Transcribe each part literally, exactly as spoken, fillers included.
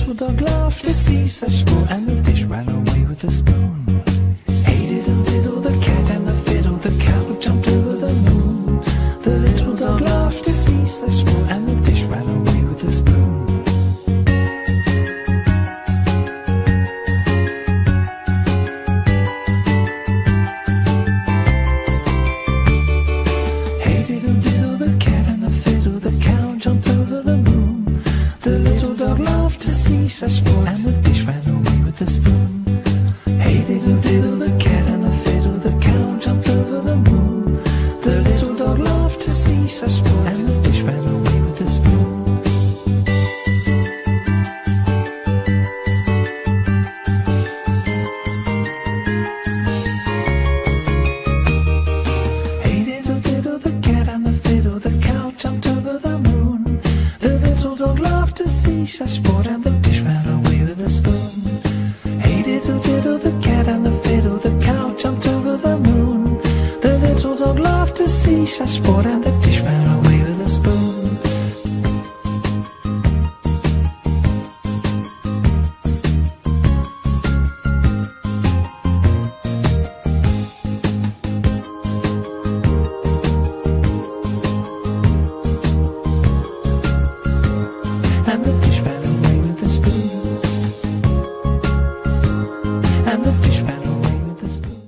little dog laughed to see such sport, and the dish ran away with the spoon. Hey diddle diddle, the cat and the fiddle, the cow jumped over the moon. The little dog laughed to see such sport, and the dish ran away with the spoon. Hey diddle diddle, the cat and the fiddle, the cow jumped over the moon. The little dog laughed to see such sport, and the dish ran away with the spoon. Hey diddle diddle, the cat and the fiddle, the cow jumped over the moon. The little dog laughed to see such sport, and the dish ran away with the spoon. Hey diddle diddle, the cat and the fiddle, the cow jumped over the moon. The little dog laughed to see such sport, and the dish ran away with the spoon. Hey diddle diddle, the cat and the fiddle, the cow jumped over the moon. The little dog laughed to see such sport, and the dish ran away with the spoon. And the dish ran away with the spoon. And the dish ran away with the spoon.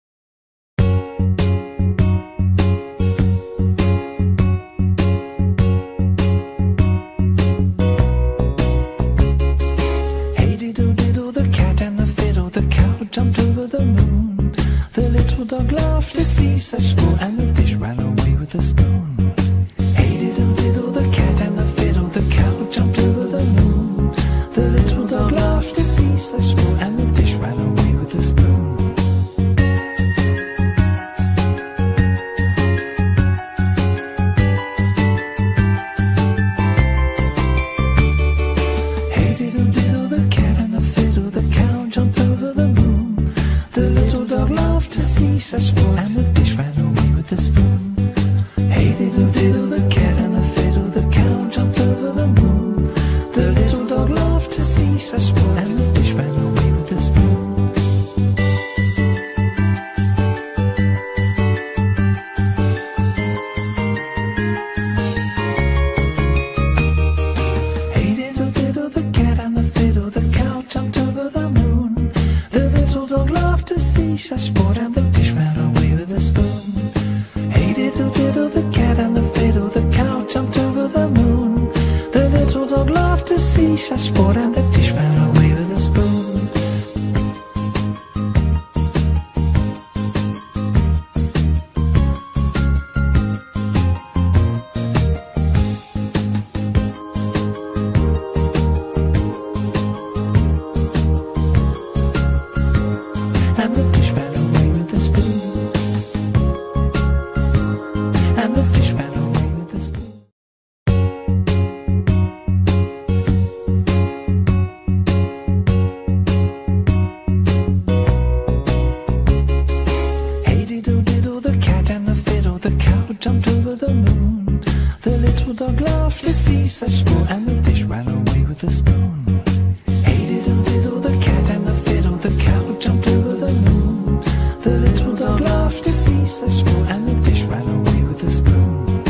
Hey diddle diddle, the cat and the fiddle, the cow jumped over the moon. The little dog laughed to see such sport, and the dish ran away with the spoon. Hey diddle diddle, the cat and the fiddle, the cow jumped over the moon. The little dog laughed to see such sport, and the dish ran away with the spoon. Hey diddle diddle, the cat and the fiddle, the cow jumped over the moon. The little dog laughed to see such sport, and the dish ran away with the spoon. Hey diddle diddle, the cat and the fiddle, the cow jumped over the moon. The little dog laughed to see such sport, and the dish ran away with the spoon. Hey diddle diddle, the cat and the fiddle, the cow jumped over the moon. The little dog laughed to see such sport, and the dish ran away with the spoon. Hey diddle diddle, the cat and the fiddle, the cow jumped over the moon. The little dog laughed to see such sport, and the dish ran away with the spoon. And the dish ran away with the spoon. And the dish ran away with the spoon. Hey diddle diddle, the cat and the fiddle, the cow jumped over the moon. The little dog laughed to see such sport, and the dish ran away with the spoon. Hey diddle diddle, the cat and the fiddle, the cow jumped over the moon. The little dog laughed to see such sport, and the dish ran away with the spoon.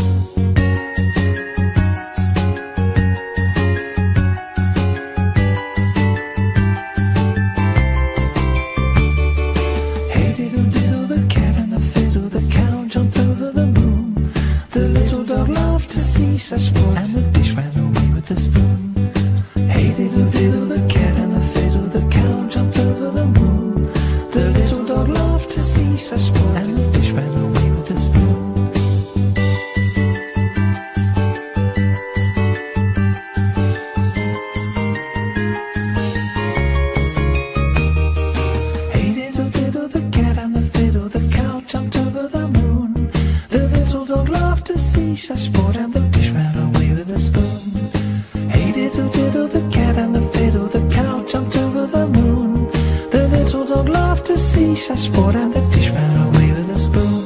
Hey diddle diddle, the cat and the fiddle, the cow jumped over the moon. The little dog laughed to see such sport, and the dish ran away with the spoon. Hey diddle diddle, the cat and the fiddle, the cow jumped over the moon. The little dog laughed to see such sport, and the dish ran away with the spoon. Hey diddle diddle, the cat and the fiddle, the cow jumped over the moon. The little dog laughed to see such sport, and the dish ran away with the spoon. Hey diddle diddle, the cat and the fiddle, the cow jumped over the moon. The little dog laughed to see such sport, and the dish ran away with the spoon.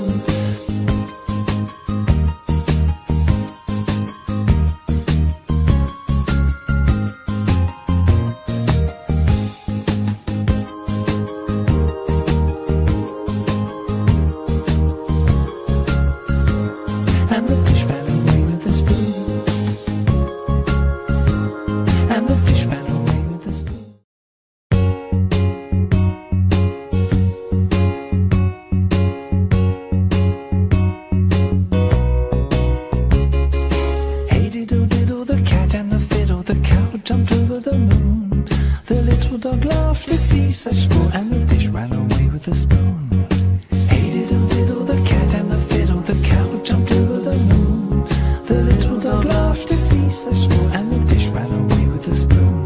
dog laughed to see such sport, and the dish ran away with the spoon. Hey diddle diddle, the cat and the fiddle, the cow jumped over the moon. The little dog laughed to see such sport, and the dish ran away with the spoon.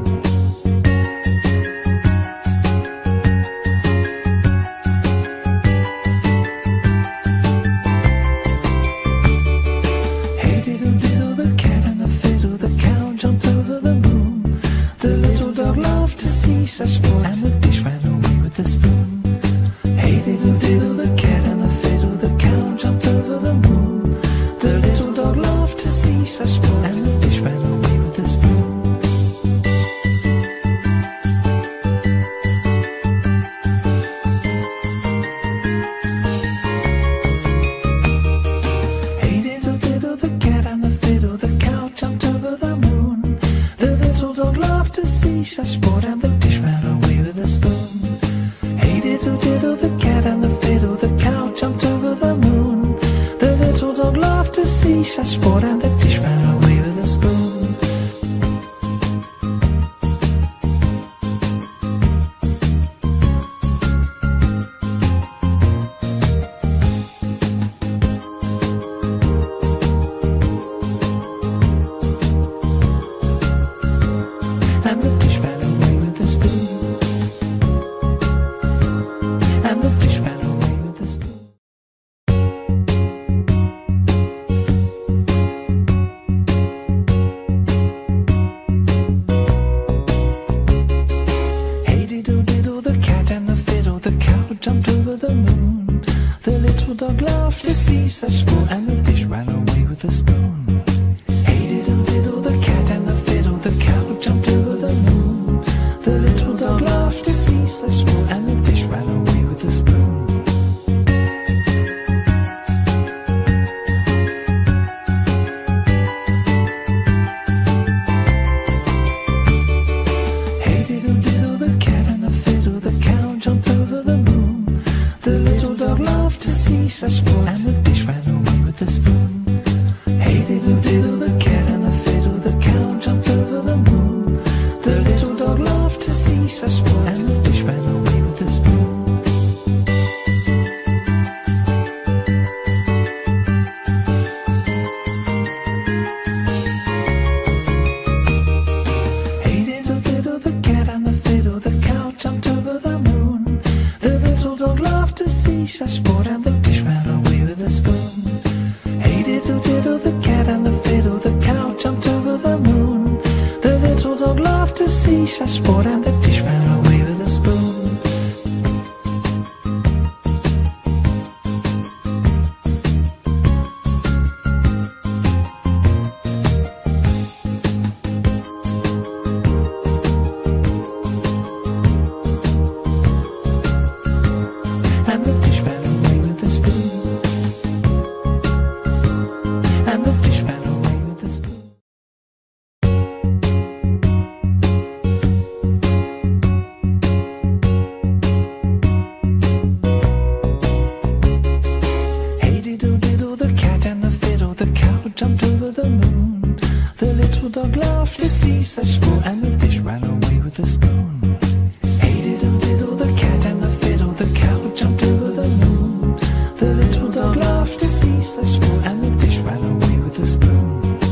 Hey diddle diddle, the cat and the fiddle, the cow jumped over the moon. The little dog laughed to see such sport, and the dish ran away with the spoon. Hey diddle diddle, the cat and the fiddle, the cow jumped over the moon. The little dog laughed to see such sport, and the dish ran away with the spoon. Hey diddle diddle, the cat and the fiddle, the cow jumped over the moon. The little dog laughed to see such sport, and the dish ran away with the spoon. Hey diddle diddle, the cat and the fiddle, the cow jumped over the moon. The little dog laughed to see such sport, and the dish ran away with the spoon. And the dish ran away with the spoon. And the dish ran away with the spoon. Hey diddle diddle, the cat and the fiddle, the cow jumped over the moon. The little dog laughed to see such sport, and the dish ran away with the spoon. Hey diddle diddle, the cat and the fiddle, the cow jumped over the moon. The little dog laughed to see such sport, and the dish ran away with the spoon. Hey diddle diddle, the cat and the fiddle, the cow jumped over the moon. The little dog laughed to see such sport, and the dish ran away with the spoon. Hey diddle diddle, the cat and the fiddle, the cow jumped over the moon. The little dog laughed to see such sport, and the dish ran away with the spoon. Hey diddle diddle, the cat and the fiddle, the cow jumped over the moon. The little dog laughed to see such sport, and the dish ran away with the spoon. Hey diddle diddle, the cat and the fiddle, the cow jumped over the moon. The little dog laughed to see such sport, and the dish ran away with the spoon. And the dish ran away with the spoon. And the dish ran away with the spoon. Hey diddle diddle, the cat and the fiddle, the cow jumped over the moon. The little dog laughed to see such sport, and the dish ran away with the spoon. Hey diddle diddle, the cat and the fiddle, the cow jumped over the moon. The little dog laughed to see such sport, and the dish ran away with the spoon.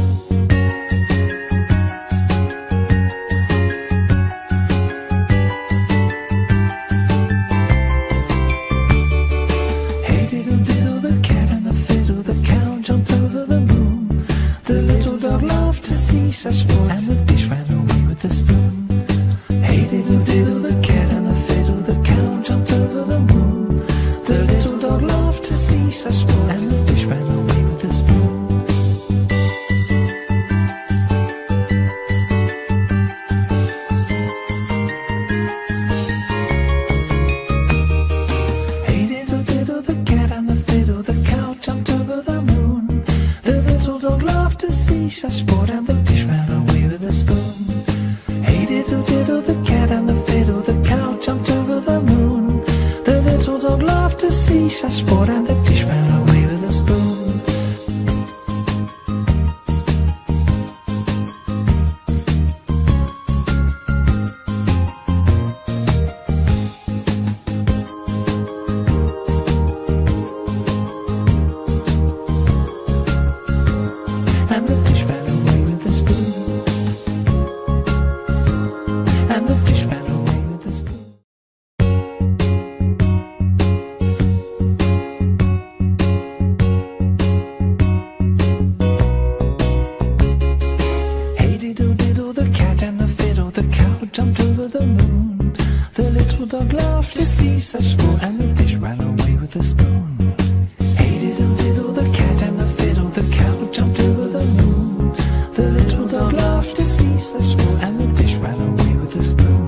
Hey diddle diddle, the cat and the fiddle, the cow jumped over the moon. The little dog laughed to see such sport, and the dish ran away with the spoon. Hey diddle diddle, the cat and the fiddle, the cow jumped over the moon. The little dog laughed to see such sport, and the dish ran away with the spoon. Hey diddle diddle, the cat and the fiddle, the cow jumped over the moon. The little dog laughed to see such sport, and the dish ran away with the spoon. Hey diddle diddle, the cat and the fiddle, the cow jumped over the moon. The little dog laughed to see such sport, and the dish ran away with the spoon. dog laughed to see such sport, and the dish ran away with the spoon. Hey diddle diddle, the cat and the fiddle, the cow jumped over the moon. The little dog laughed to see such sport, and the dish ran away with the spoon.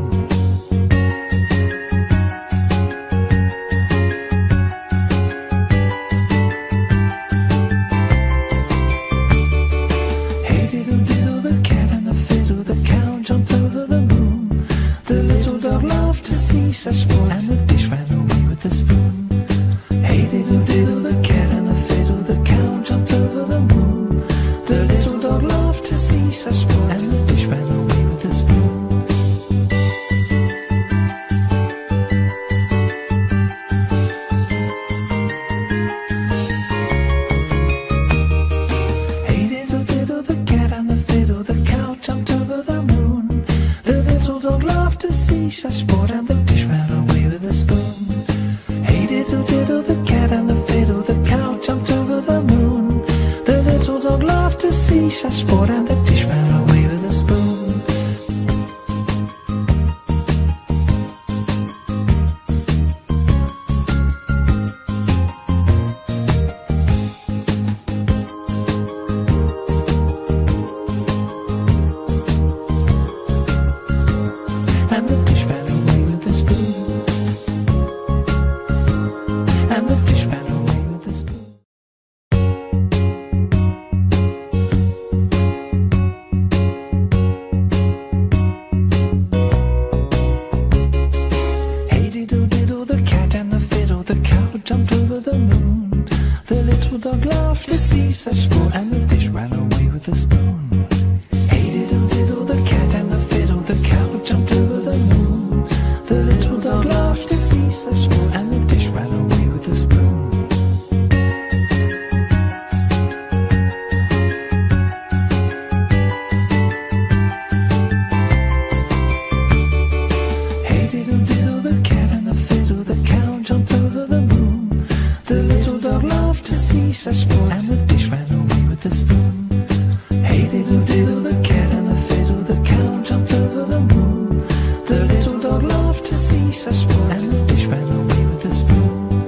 Hey diddle diddle, the cat and the fiddle, the cow jumped over the moon. The little dog laughed to see such sport, and the dish ran away with the spoon. Hey diddle diddle, the cat and the fiddle, the cow jumped over the moon. The little dog laughed to see such sport, and the dish ran away with the spoon. Hey diddle diddle, the cat and the fiddle, the cow jumped over the moon. The little dog laughed to see such sport, and the dish ran away with the spoon. Hey diddle diddle, the cat and the fiddle, the cow jumped over the moon. The little dog laughed to see such sport, and the dish ran away with the spoon. And the dish ran away with the spoon. And the dish ran away with the spoon. Hey diddle diddle, the cat and the fiddle, the cow jumped over the moon. The little dog laughed to see such sport, and the dish ran away with the spoon. Hey diddle diddle, the cat and the fiddle, the cow jumped over the moon. The little dog laughed to see such sport, and the dish ran away with the spoon. Hey diddle diddle, the cat and the fiddle, the cow jumped over the moon. The little dog laughed to see such sport, and the dish ran away with the spoon. Hey diddle diddle, the cat and the fiddle, the cow jumped over the moon. The little dog laughed to see such sport, and the dish ran away with the spoon.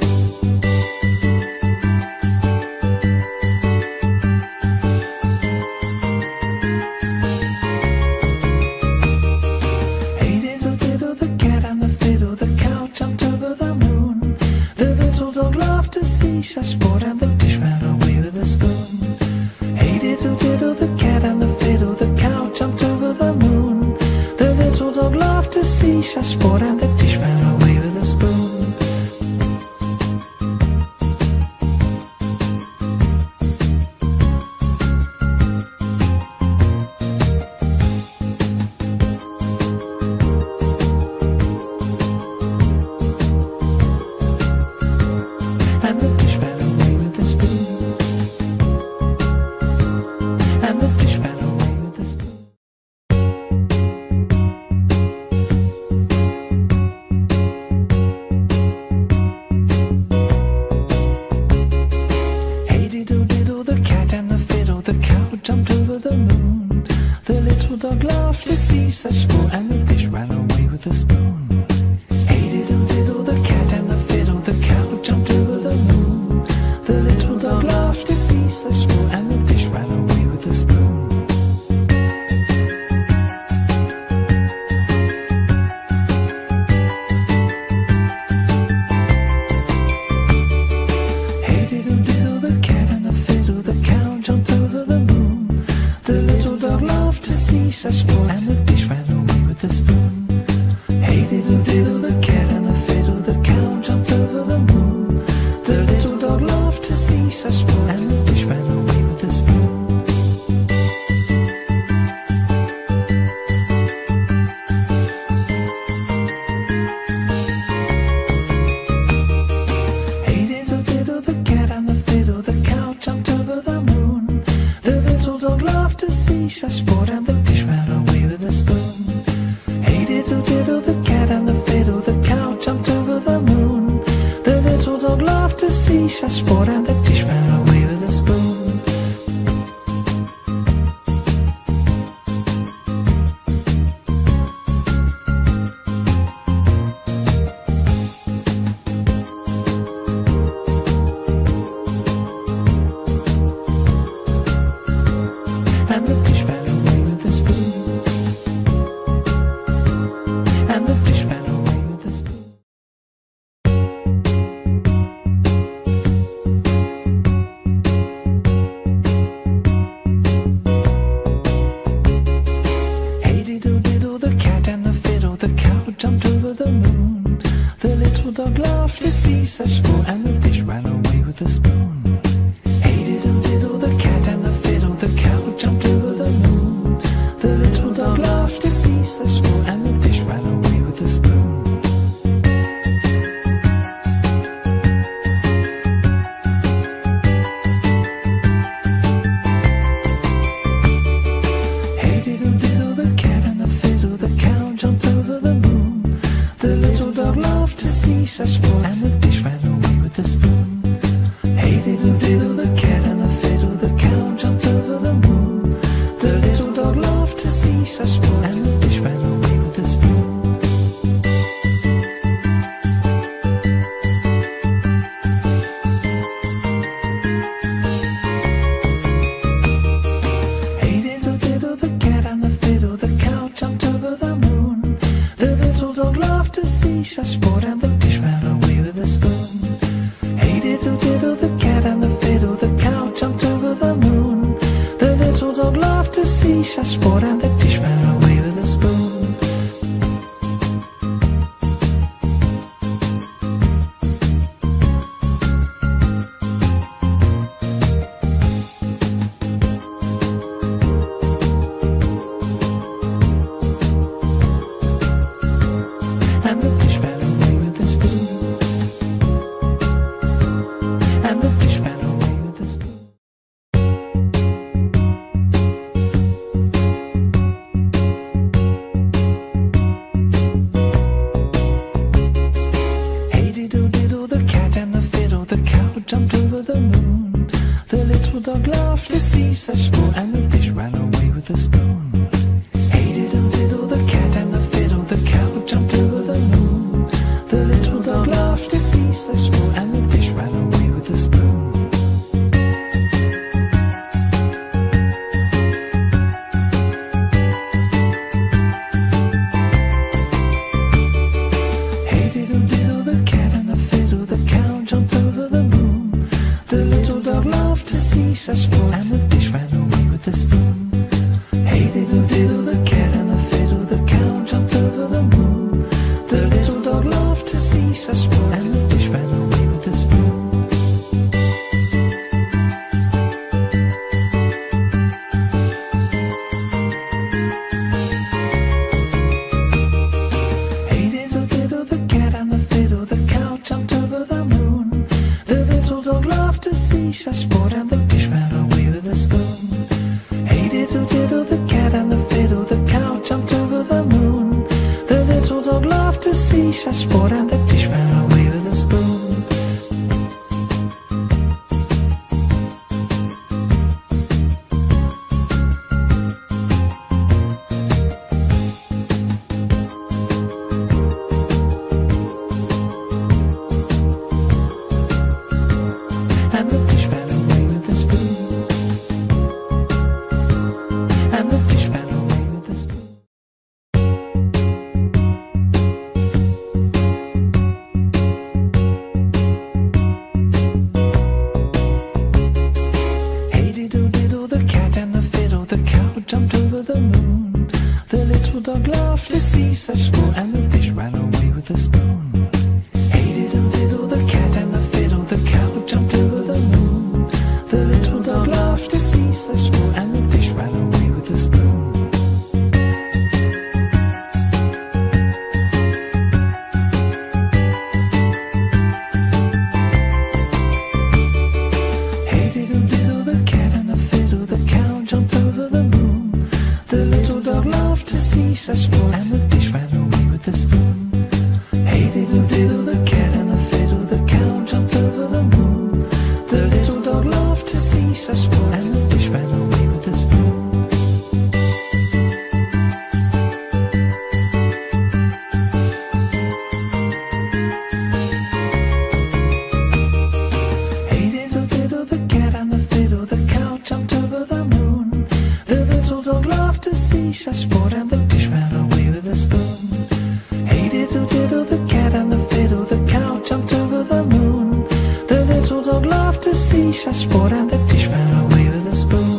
Hey diddle diddle, the cat and the fiddle, the cow jumped over the moon. The little dog laughed to see such sport, and the dish ran away with the spoon. Hey diddle diddle, the cat and the fiddle, the cow jumped over the moon. The little dog laughed to see such sport, and the dish ran away with the spoon. And the dish ran away with the spoon. And the dish ran away with the spoon. Hey diddle diddle, the cat and the fiddle, the cow jumped over the moon. The little dog laughed to see such sport, and the dish ran away with the spoon. Hey diddle diddle, the cat and the fiddle, the cow jumped over the moon. The little dog laughed to see such sport, and the dish ran away with the spoon. Hey diddle diddle, the cat and the fiddle, the cow jumped over the moon. The little dog laughed to see such sport, and the dish ran away with the spoon. Hey diddle diddle, the cat and the fiddle, the cow jumped over the moon. The little dog laughed to see such sport, and the dish ran away with the spoon. Hey diddle diddle, the cat and the fiddle, the cow jumped over the moon. The little dog laughed to see such sport, and the dish ran away with the spoon. Hey diddle diddle, the cat and the fiddle, the cow jumped over the moon. The little dog laughed to see such sport, and the dish ran away with the spoon. laughed to see such sport, and the dish ran away with the spoon. Hey diddle diddle, the cat and the fiddle, the cow jumped over the moon. The little dog laughed to see such sport, and the dish ran away with the spoon. Hey diddle diddle, the cat and the fiddle, the cow jumped over the moon. The little dog laughed to see such sport, and the dish ran away with the spoon. Hey diddle diddle, the cat and the fiddle, the cow jumped over the moon. The little dog laughed to see such sport, and the dish ran away with the spoon. Hey diddle diddle, the cat and the fiddle, the cow jumped over the moon. The little dog laughed to see such sport, and the dish ran away with the spoon. Hey diddle diddle, the cat and the fiddle, the cow jumped over the moon. The little dog laughed to see such sport, and the dish ran away with the spoon. And the dish ran away with the spoon. And the dish ran away with the spoon. Hey diddle diddle, the cat and the fiddle, the cow jumped over the moon. The little dog laughed to see such sport, and the dish ran away with the spoon. Hey diddle diddle, the cat and the fiddle, the cow jumped over the moon. The little dog laughed to see such sport, and the dish ran away with the spoon. Hey diddle diddle, the cat and the fiddle, the cow jumped over the moon. The little dog laughed to see such sport, and the dish ran away with the spoon. Hey diddle diddle, the cat and the fiddle, the cow jumped over the moon. The little dog laughed to see such sport, and the dish ran away with the spoon. Hey diddle diddle, the cat and the fiddle, the cow jumped over the moon. The little dog laughed to see such sport, and the dish ran away with the spoon. Hey diddle diddle, the cat and the fiddle, the cow jumped over the moon. The little dog laughed to see such sport, and the dish ran away with the spoon. And the dish ran away with the spoon. And the dish ran away with the spoon. Hey diddle diddle, the cat and the fiddle, the cow jumped over the moon. The little dog laughed to see such sport, and the dish ran away with the spoon. Hey diddle diddle, the cat and the fiddle, the cow jumped over the moon. The little dog laughed to see such sport, and the dish ran away with the spoon. Hey diddle diddle, the cat and the fiddle, the cow jumped over the moon. The little dog laughed to see such sport, and the dish ran away with the spoon. Hey diddle diddle, the cat and the fiddle, the cow jumped over the moon. The little dog laughed to see such sport, and the dish ran away with the spoon. Hey diddle diddle, the cat and the fiddle, the cow jumped over the moon. The little dog laughed to see such sport, and the dish ran away with the spoon. Hey diddle diddle, the cat and the fiddle, the cow jumped over the moon. The little dog laughed to see such sport, and the dish ran away with the spoon.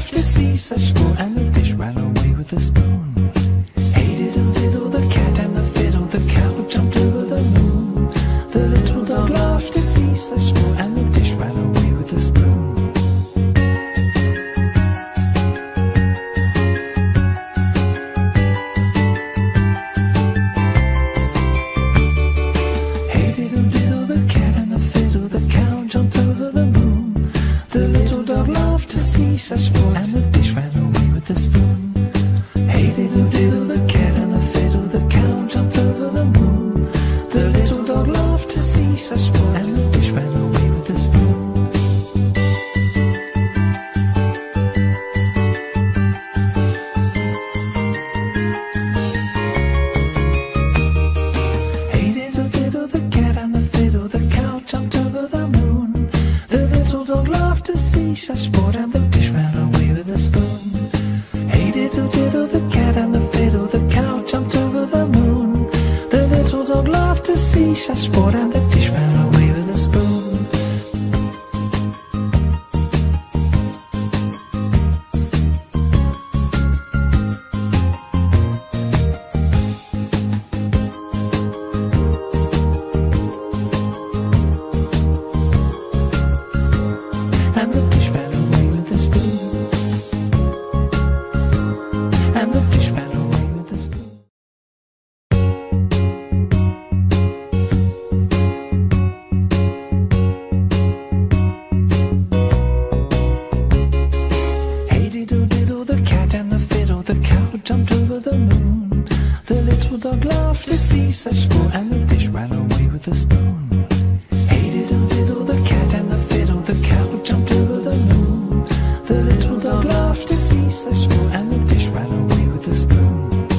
laughed to see such sport, and the dish ran away with the spoon. Hey diddle diddle, the cat and the fiddle, the cow jumped over the moon. The little dog laughed to see such sport, and the dish ran away with the spoon. Hey diddle diddle, the cat and the fiddle, the cow jumped over the moon. The little dog laughed to see such sport, and the dish ran away with the spoon. Hey diddle diddle, the cat and the fiddle, the cow jumped over the moon. The little dog laughed to see such sport, and the dish ran away with the spoon. Hey diddle diddle, the cat and the fiddle, the cow jumped over the moon. The little dog laughed to see such sport, and the dish ran away with the spoon. Hey diddle diddle, the cat and the fiddle, the cow jumped over the moon. The little dog laughed to see such sport, and the dish ran away with the spoon. And the dish ran away with the spoon. And the dish ran away with the spoon. Hey diddle diddle, the cat and the fiddle, the cow jumped over the moon. The little dog laughed to see such sport, and the dish ran away with the spoon. Hey diddle diddle, the cat and the fiddle, the cow jumped over the moon. The little dog laughed to see such sport, and the dish ran away with the spoon.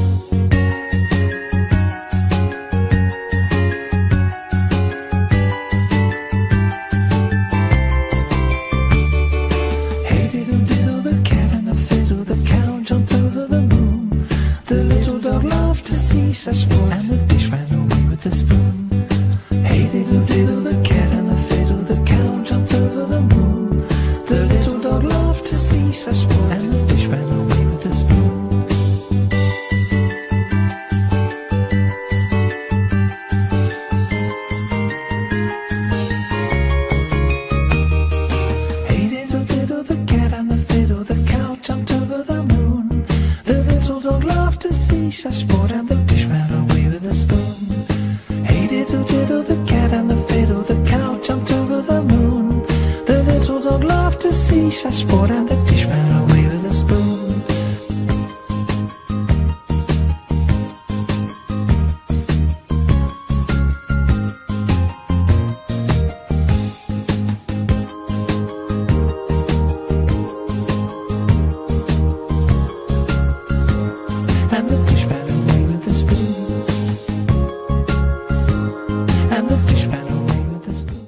Hey diddle diddle, the cat and the fiddle, the cow jumped over the moon. The little dog laughed to see such sport, and the dish ran away with the spoon. Hey diddle diddle, the cat and the fiddle, the cow jumped over the moon. The little dog laughed to see such sport, and the dish ran away with the spoon. Hey diddle diddle, the cat and the fiddle, the cow jumped over the moon. The little dog laughed to see such sport, and the dish ran away with the spoon. Hey diddle diddle, the cat and the fiddle, the cow jumped over the moon. The little dog laughed to see such sport, and the dish ran away with the spoon. And the dish ran away with the spoon. And the dish ran away with the spoon.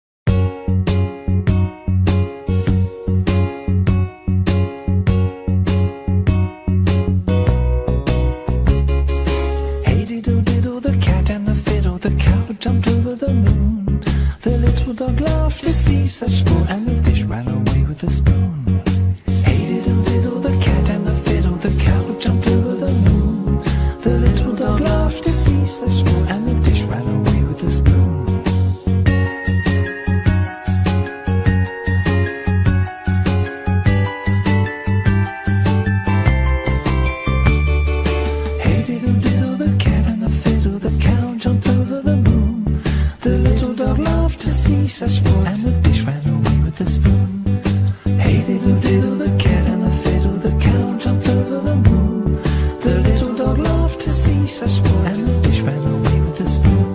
Hey diddle diddle, the cat and the fiddle, the cow jumped over the moon. The little dog laughed to see such sport, and the dish ran away with the spoon. Hey diddle diddle, the cat and the fiddle, the cow jumped over the moon. The little dog laughed to see such sport, and the dish ran away with the spoon. Hey diddle diddle, the cat and the fiddle, the cow jumped over the moon. The little dog laughed to see such sport, and the dish ran away with the spoon. Hey diddle diddle, the cat and the fiddle, the cow jumped over the moon. The little dog laughed to see such sport, and the dish ran away with the spoon.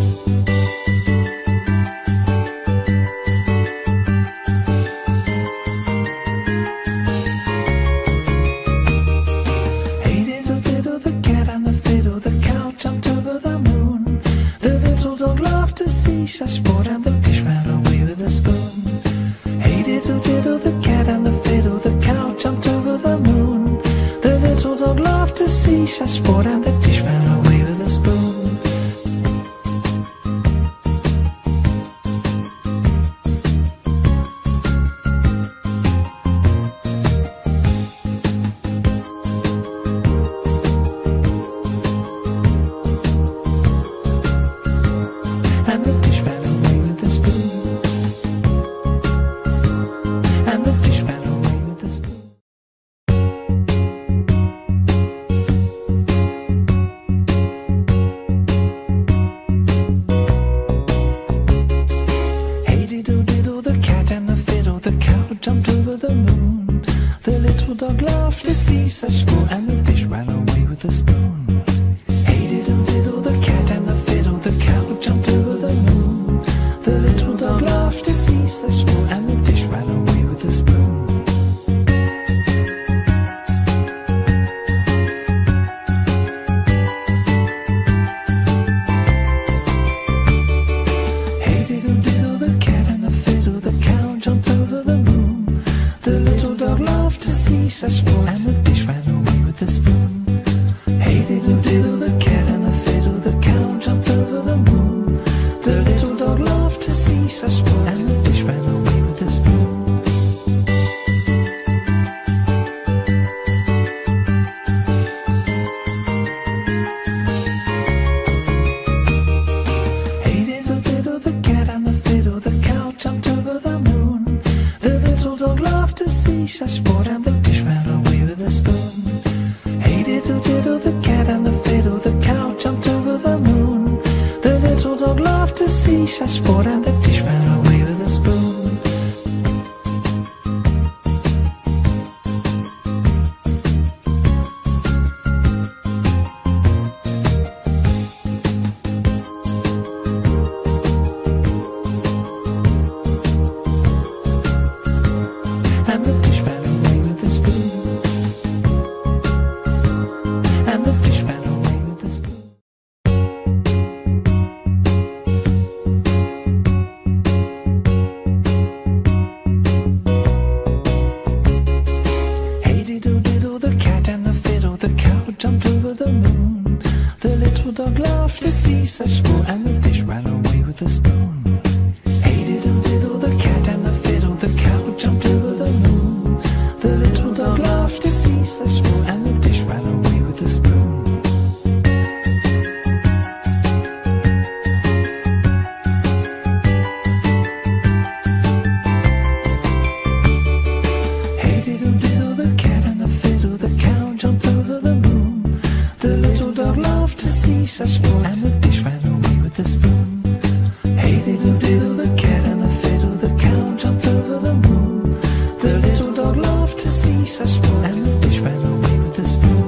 Hey diddle diddle, the cat and the fiddle, the cow jumped over the moon. The little dog laughed to see such sport, and the dish ran away with the spoon. Hey diddle diddle, the cat and the fiddle, the cow jumped over the moon. The little dog laughed to see such sport, and the dish ran away with the spoon. such sport, and the dish ran away with the spoon. Hey diddle diddle, the cat and the fiddle, the cow jumped over the moon. The little dog laughed to see such sport, and the dish ran away with the spoon. Hey diddle diddle, the cat and the fiddle, the cow jumped over the moon. The little dog laughed to see such sport, and the dish ran away with the spoon. Hey diddle diddle, the cat and the fiddle, the cow jumped over the moon. The little dog laughed to see such sport, and the dish ran away with the spoon. Hey diddle diddle, the cat and the fiddle, the cow jumped over the moon. The little dog laughed to see such sport, and the dish ran away with the spoon. Hey diddle diddle, the cat and the fiddle, the cow jumped over the moon. The little dog laughed to see such sport, and the dish ran away with the spoon. And the dish ran away with the spoon. And the dish ran away with the spoon. Hey diddle diddle, the cat and the fiddle, the cow jumped over the moon. The little dog laughed to see such sport, and the dish ran away with the spoon. Hey diddle diddle, the cat and the fiddle, the cow jumped over the moon. The little dog laughed to see such sport, and the dish ran away with the spoon. Hey diddle diddle, the cat and the fiddle, the cow jumped over the moon. The little dog laughed to see such sport, and the dish ran away with the spoon. Hey diddle diddle, the cat and the fiddle, the cow jumped over the moon. The little dog laughed to see such sport, and the dish ran away with the spoon.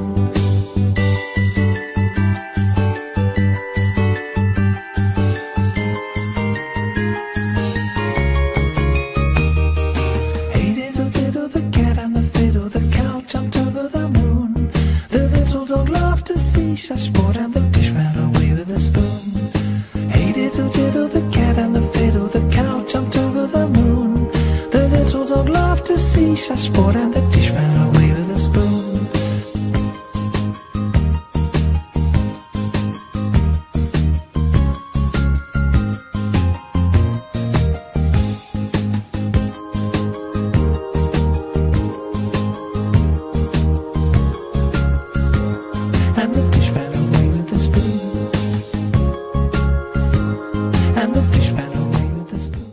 Hey diddle diddle, the cat and the fiddle, the cow jumped over the moon. The little dog laughed to see such sport, and the dish ran away with the spoon. Hey diddle diddle, the cat and the fiddle, the cow jumped over the moon. The little dog laughed to see such sport, and the dish ran away with the spoon. And the dish ran away with the spoon. And the dish ran away with the spoon.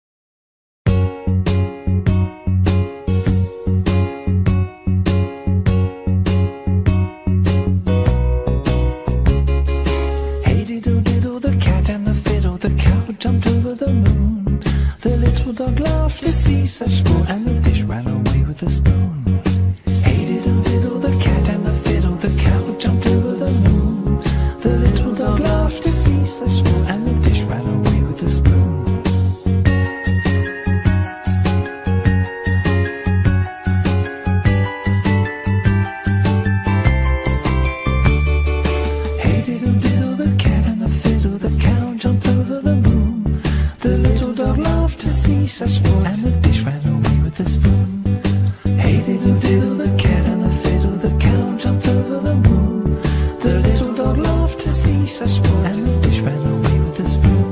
Hey diddle diddle, the cat and the fiddle, the cow jumped over the moon. The little dog laughed to see such sport, and the dish ran away with the spoon. Hey diddle diddle, the cat and the fiddle, the cow jumped over the moon. The little dog laughed to see such sport, and the dish ran away with the spoon. Hey diddle diddle, the cat and the fiddle, the cow jumped over the moon. The little dog laughed to see such sport, and the dish ran away with the spoon. Hey diddle diddle, the cat and the fiddle, the cow jumped over the moon. The little dog laughed to see such sport, and the dish ran away with the spoon.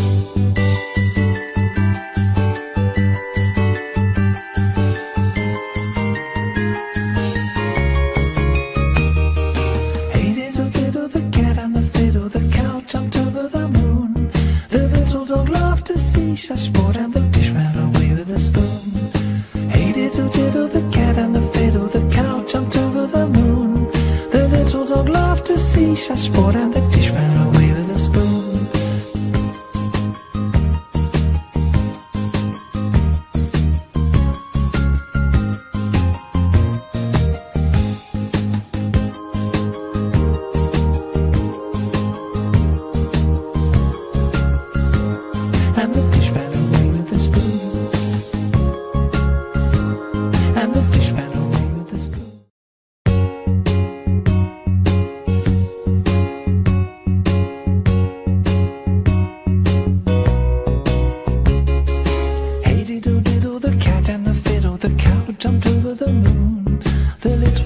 Hey diddle diddle, the cat and the fiddle, the cow jumped over the moon. The little dog laughed to see such sport, and the dish ran away with the spoon. Hey diddle diddle, the cat and the fiddle, the cow jumped over the moon. The little dog laughed to see such sport, and the dish ran away with the spoon.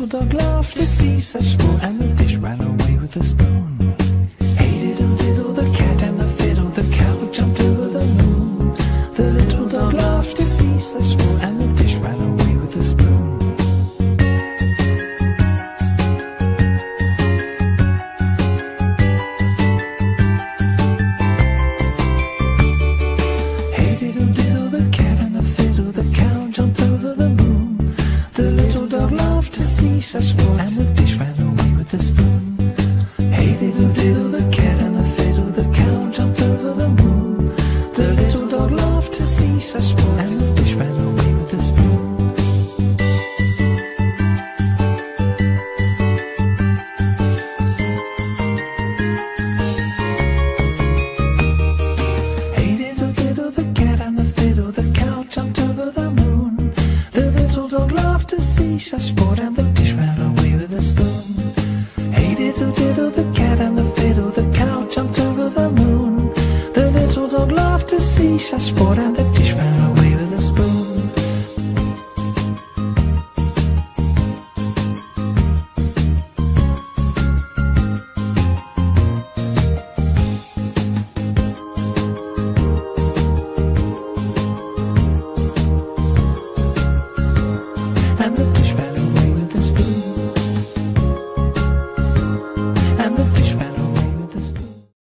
dog laughed to see such sport, and the dish ran away with the spoon. Hey diddle diddle, the cat and the fiddle, the cow jumped over the moon. The little dog laughed to see such sport, and the dish ran away with the spoon. Hey diddle diddle, the cat and the fiddle, the cow jumped over the moon. The little dog laughed to see such sport, and the dish ran away with the spoon. Hey diddle diddle, the cat and the fiddle, the cow jumped over the moon. The little dog laughed to see such sport, and the dish ran away with the spoon. Hey diddle diddle, the cat and the fiddle, the cow jumped over the moon. The little dog laughed to see such sport, and the dish ran away with the spoon. Hey diddle diddle, the cat and the fiddle, the cow jumped over the moon. The little dog laughed to see such sport, and the dish ran away with the spoon. And the dish ran away with the spoon. And the dish ran away with the spoon.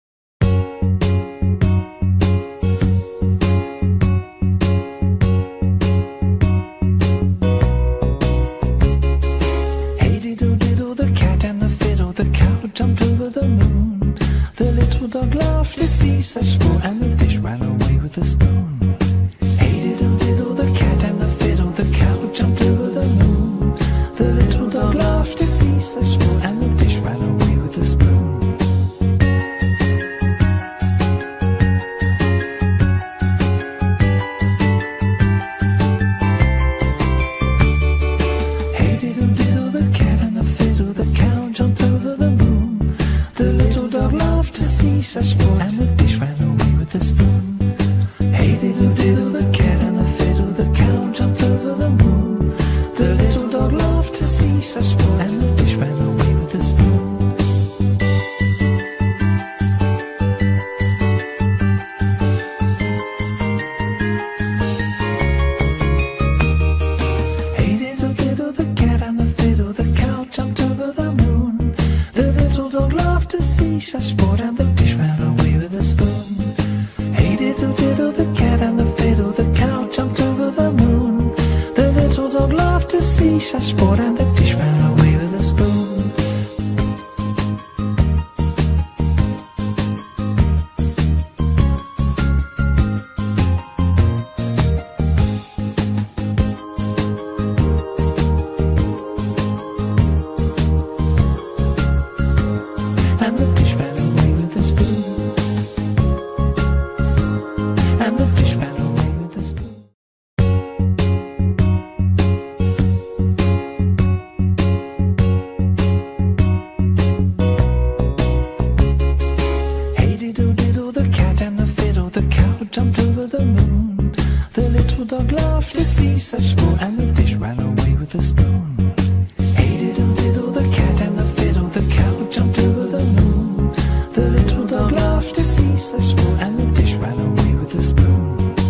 Hey diddle diddle, the cat and the fiddle, the cow jumped over the moon. The little dog laughed to see such sport, and the dish ran away with the spoon. Hey diddle diddle, the cat and the fiddle, the cow jumped over the moon. The little dog laughed to see such sport, and the dish ran away with the spoon. Hey diddle diddle, the cat and the fiddle, the cow jumped over the moon. The little dog laughed to see such sport, and the dish ran away with the spoon. Hey diddle diddle, the cat and the fiddle, the cow jumped over the moon. The little dog laughed to see such sport, and the dish ran away with the spoon. Hey diddle diddle, the cat and the fiddle, the cow jumped over the moon. The little dog laughed to see such sport, and the dish ran away with the spoon. Hey diddle diddle, the cat and the fiddle, the cow jumped over the moon. The little dog laughed to see such sport, and the dish ran away with the spoon. And the dish ran away with the spoon. And the dish ran away with the spoon. Hey diddle diddle, the cat and the fiddle, the cow jumped over the moon. The little dog laughed to see such sport, and the dish ran away with the spoon. Hey diddle diddle, the cat and the fiddle, the cow jumped over the moon. The little dog laughed to see such sport, and the dish ran away with the spoon.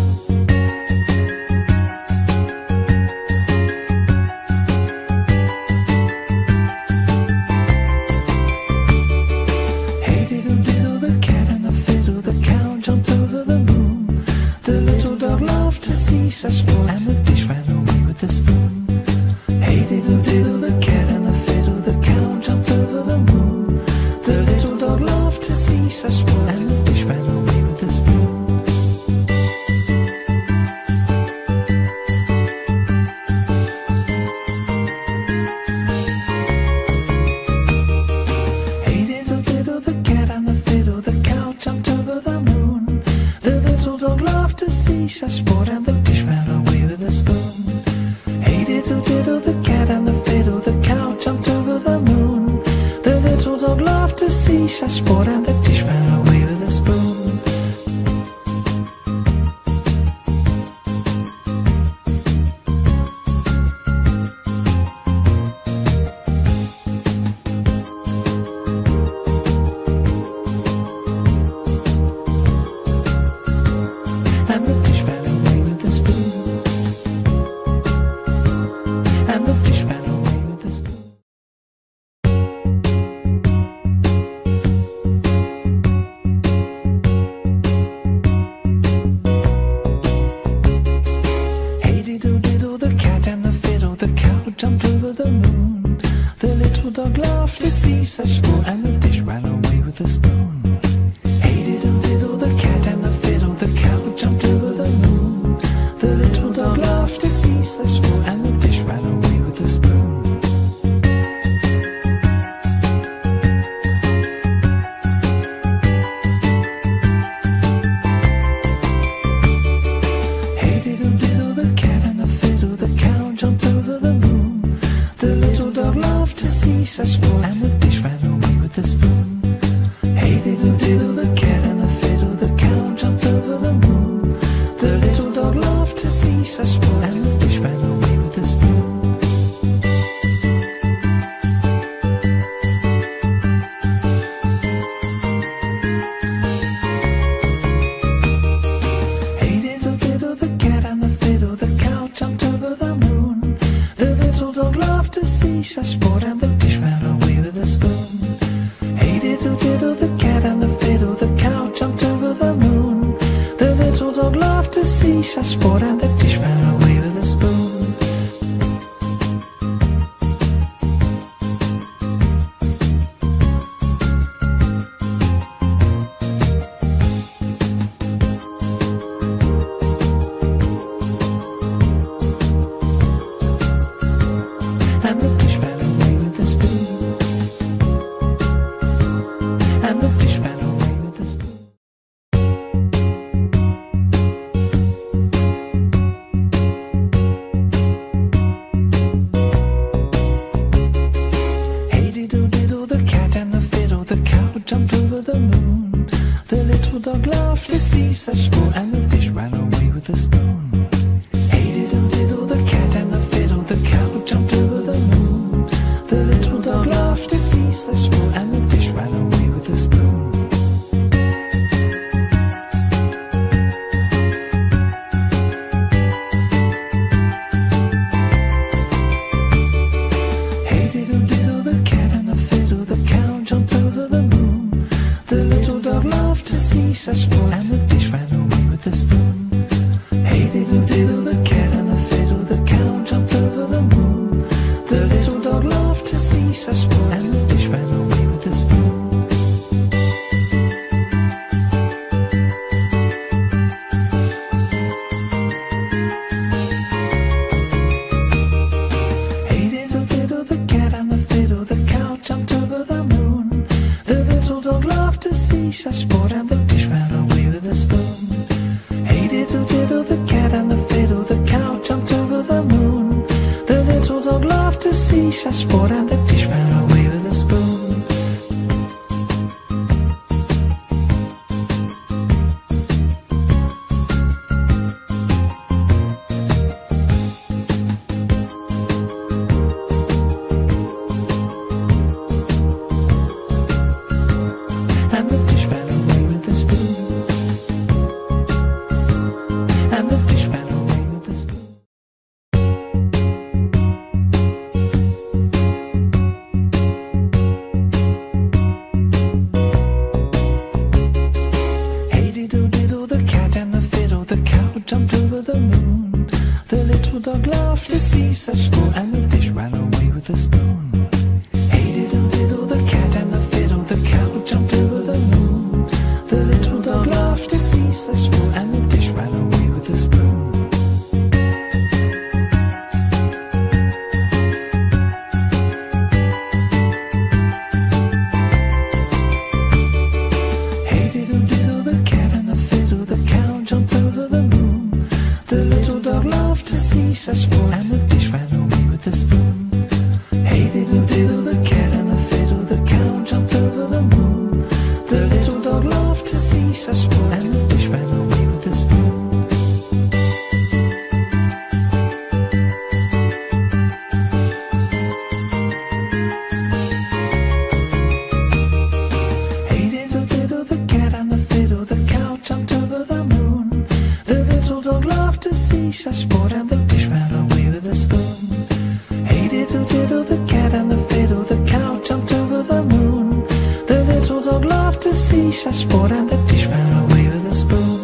Hey diddle diddle, the cat and the fiddle, the cow jumped over the moon. The little dog laughed to see such sport, and the dish ran away with the spoon. Hey diddle diddle, the cat and the fiddle, the cow jumped over the moon. The little dog laughed to see such sport, and the dish ran away with the spoon. Hey diddle diddle, the cat and the fiddle, the cow jumped over the moon. The little dog laughed to see such sport, and the dish ran away with the spoon. Hey diddle diddle, the cat and the fiddle, the cow jumped over the moon. The little dog laughed to see such sport, and the dish ran away with the spoon. see such sport, and the dish ran away with the spoon. Hey diddle diddle, the cat and the fiddle, the cow jumped over the moon. The little dog laughed to see such sport, and the dish ran away with the spoon. Hey diddle diddle, the cat and the fiddle, the cow jumped over the moon. The little dog laughed to see such sport, and the dish ran away with the spoon. Hey diddle diddle, the cat and the fiddle, the cow jumped over the moon. The little dog laughed to see such sport, and the dish ran away with the spoon. Hey diddle diddle, the cat and the fiddle, the cow jumped over the moon. The little dog laughed to see such sport, and the dish ran away with the spoon. Hey diddle diddle, the cat and the fiddle, the cow jumped over the moon. The little dog laughed to see such sport, and the dish ran away with the spoon. And the dish ran away with the spoon. And the dish ran away with the spoon. Hey diddle diddle, the cat and the fiddle, the cow jumped over the moon. The little dog laughed to see such sport, and the dish ran away with the spoon. Hey diddle diddle, the cat and the fiddle, the cow jumped over the moon. The little dog laughed to see such sport, and the dish ran away with the spoon. Hey diddle diddle, the cat and the fiddle, the cow jumped over the moon. The little dog laughed to see such sport, and the dish ran away with the spoon. Hey diddle diddle, the cat and the fiddle, the cow jumped over the moon. The little dog laughed to see such sport, and the dish ran away with the spoon. Hey diddle diddle, the cat and the fiddle, the cow jumped over the moon. The little dog laughed to see such sport, and the dish ran away with the spoon. Hey diddle diddle, the cat and the fiddle, the cow jumped over the moon. The little dog laughed to see such sport, and the dish ran away with the spoon. And the dish ran away with the spoon. And the dish ran away with the spoon. Hey diddle diddle, the cat and the fiddle, the cow jumped over the moon. The little dog laughed to see such sport, and the dish ran away with the spoon. Hey diddle diddle, the cat and the fiddle, the cow jumped over the moon. The little dog laughed to see such sport, and the dish ran away with the spoon. Hey diddle diddle, the cat and the fiddle, the cow jumped over the moon. The little dog laughed to see such sport, and the dish ran away with the spoon. Hey diddle diddle, the cat and the fiddle, the cow jumped over the moon. The little dog laughed to see such sport, and the dish ran away with the spoon. Hey diddle diddle, the cat and the fiddle, the cow jumped over the moon. The little dog laughed to see such sport, and the dish ran away with the spoon. Hey diddle diddle, the cat and the fiddle, the cow jumped over the moon. The little dog laughed to see such sport, and the dish ran away with the spoon.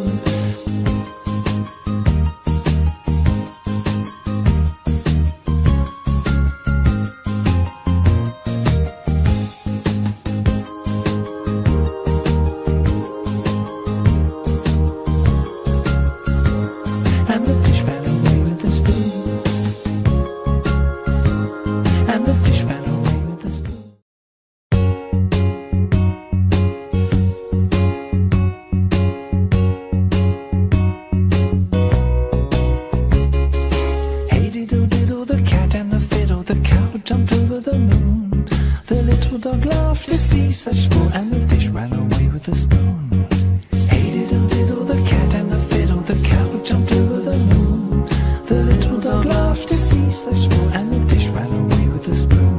laughed to see such sport, and the dish ran away with the spoon. Hey diddle diddle, the cat and the fiddle, the cow jumped over the moon. The little dog laughed to see such sport, and the dish ran away with the spoon.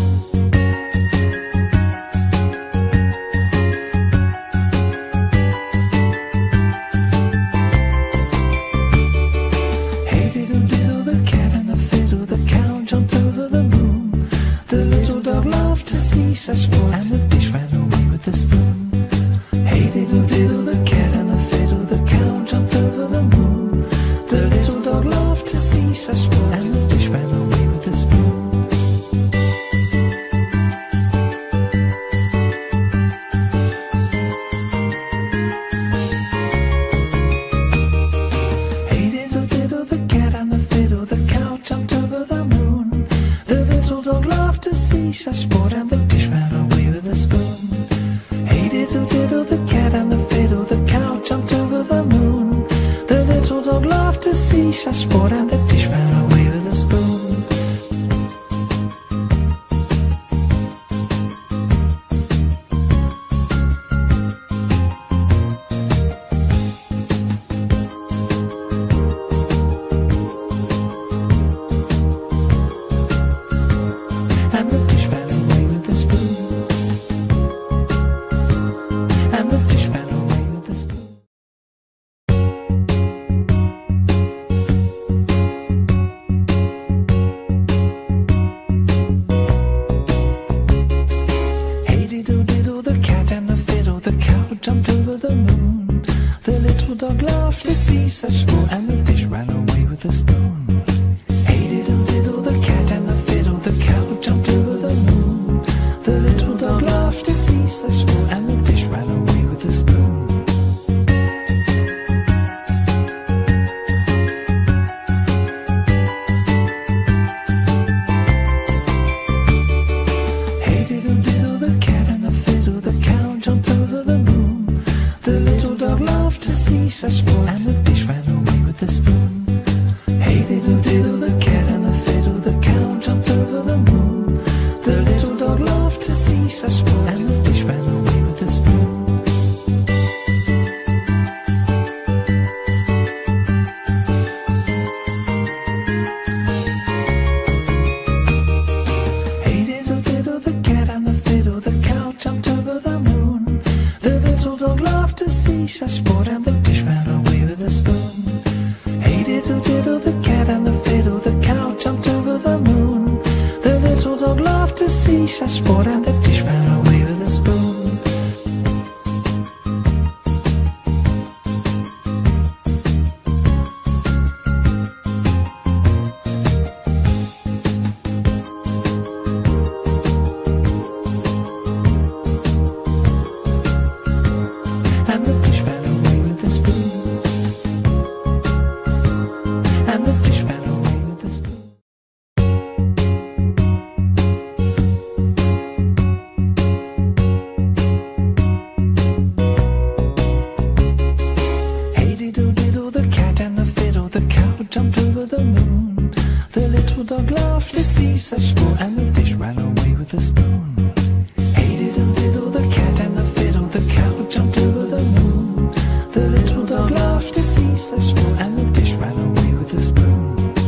Such sport, and the dish ran away with the spoon. Hey diddle diddle, the cat and the fiddle, the cow jumped over the moon. The little dog laughed to see such sport, and the dish ran away with the spoon. Hey diddle diddle, the cat and the fiddle, the cow jumped over the moon. The little dog laughed to see such sport, and the dish ran away with the spoon. Hey diddle diddle, the cat and the fiddle, the cow jumped over the moon. The little dog laughed to see such sport, and the dish ran away with the spoon. Jumped over the moon. The little dog laughed to see such sport, and the dish ran away with the spoon. Hey diddle diddle, the cat and the fiddle, the cow jumped over the moon. The little dog laughed to see such sport, and the dish ran away with the spoon. Hey diddle diddle, the cat and the fiddle, the cow jumped over the moon. The little dog laughed to see such sport, and the dish ran away with the spoon. Hey diddle diddle, the cat and the fiddle, the cow jumped over the moon. The little dog laughed to see such sport, and the dish ran away with the spoon. Hey diddle diddle, the cat and the fiddle, the cow jumped over the moon. The little dog laughed to see such sport, and the dish ran away with the spoon. Hey diddle diddle, the cat and the fiddle, the cow jumped over the moon. The little dog laughed to see such sport, and the dish ran away with the spoon. Jumped over the moon. The little dog laughed to see such sport, and the dish ran away with the spoon. Hey diddle diddle, the cat and the fiddle, the cow jumped over the moon. The little dog laughed to see such sport, and the dish ran away with the spoon.